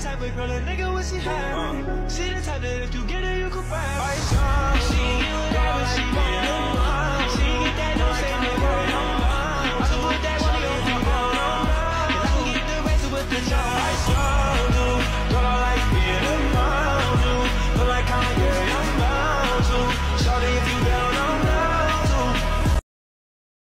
type of girl a nigga wish he had. She the type that if you get her, you could buy. She